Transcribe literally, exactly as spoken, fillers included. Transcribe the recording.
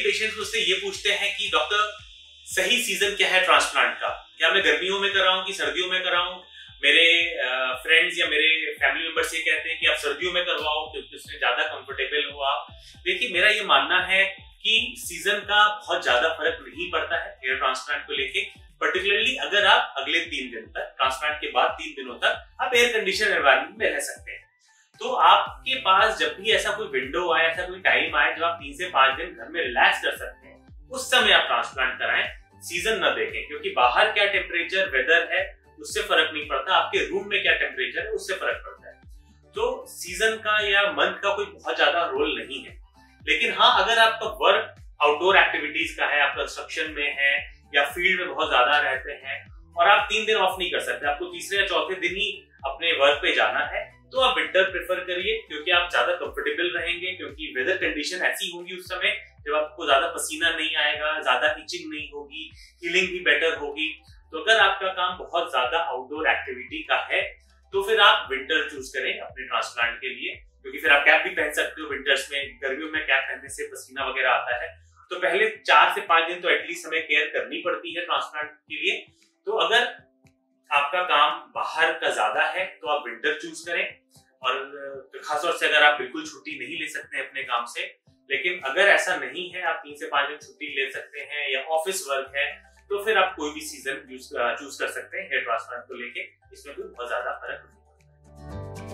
Patients मुझसे ये पूछते हैं कि डॉक्टर सही सीजन क्या है ट्रांसप्लांट का, क्या मैं गर्मियों में कराऊं कि सर्दियों में कराऊं। मेरे फ्रेंड्स या मेरे फैमिली मेंबर्स ये कहते हैं कि आप सर्दियों में करवाओ क्योंकि उसमें ज्यादा कंफर्टेबल हो आप। देखिए, मेरा ये मानना है कि सीजन का बहुत ज्यादा फर्क नहीं पड़ता है हेयर ट्रांसप्लांट को लेके, पर्टिकुलरली अगर आप अगले तीन दिन तक, ट्रांसप्लांट के बाद तीन दिनों तक आप एयर कंडीशन एनवायरनमेंट में रह सकते हैं। तो आपके पास जब भी ऐसा कोई विंडो आए, ऐसा कोई टाइम आए जब आप तीन से पांच दिन घर में रिलैक्स कर सकते हैं, उस समय आप ट्रांसप्लांट कराएं, सीजन न देखें। क्योंकि बाहर क्या टेम्परेचर वेदर है उससे फर्क नहीं पड़ता, आपके रूम में क्या टेम्परेचर है उससे फर्क पड़ता है। तो सीजन का या मंथ का कोई बहुत ज्यादा रोल नहीं है। लेकिन हाँ, अगर आपका वर्क आउटडोर एक्टिविटीज का है, आप कंस्ट्रक्शन में है या फील्ड में बहुत ज्यादा रहते हैं और आप तीन दिन ऑफ नहीं कर सकते, आपको तीसरे या चौथे दिन ही अपने वर्क पे जाना है, तो आप विंटर प्रेफर करिए क्योंकि आप ज्यादा कंफर्टेबल रहेंगे। क्योंकि वेदर कंडीशन ऐसी होंगी उस समय जब आपको ज्यादा पसीना नहीं आएगा, ज्यादा इचिंग नहीं होगी, हीलिंग भी बेटर होगी। तो अगर आपका काम बहुत ज्यादा आउटडोर एक्टिविटी का है तो फिर आप विंटर चूज करें अपने ट्रांसप्लांट के लिए, क्योंकि फिर आप कैप भी पहन सकते हो विंटर्स में। गर्मियों में कैप पहनने से पसीना वगैरह आता है, तो पहले चार से पांच दिन तो एटलीस्ट हमें केयर करनी पड़ती है ट्रांसप्लांट के लिए। तो अगर आपका काम बाहर का ज्यादा है तो आप विंटर चूज करें, और खासतौर से अगर आप बिल्कुल छुट्टी नहीं ले सकते अपने काम से। लेकिन अगर ऐसा नहीं है, आप तीन से पांच दिन छुट्टी ले सकते हैं या ऑफिस वर्क है, तो फिर आप कोई भी सीजन चूज कर सकते हैं हेयर ट्रांसप्लांट को लेके। इसमें कोई बहुत ज्यादा फर्क नहीं पड़ता है।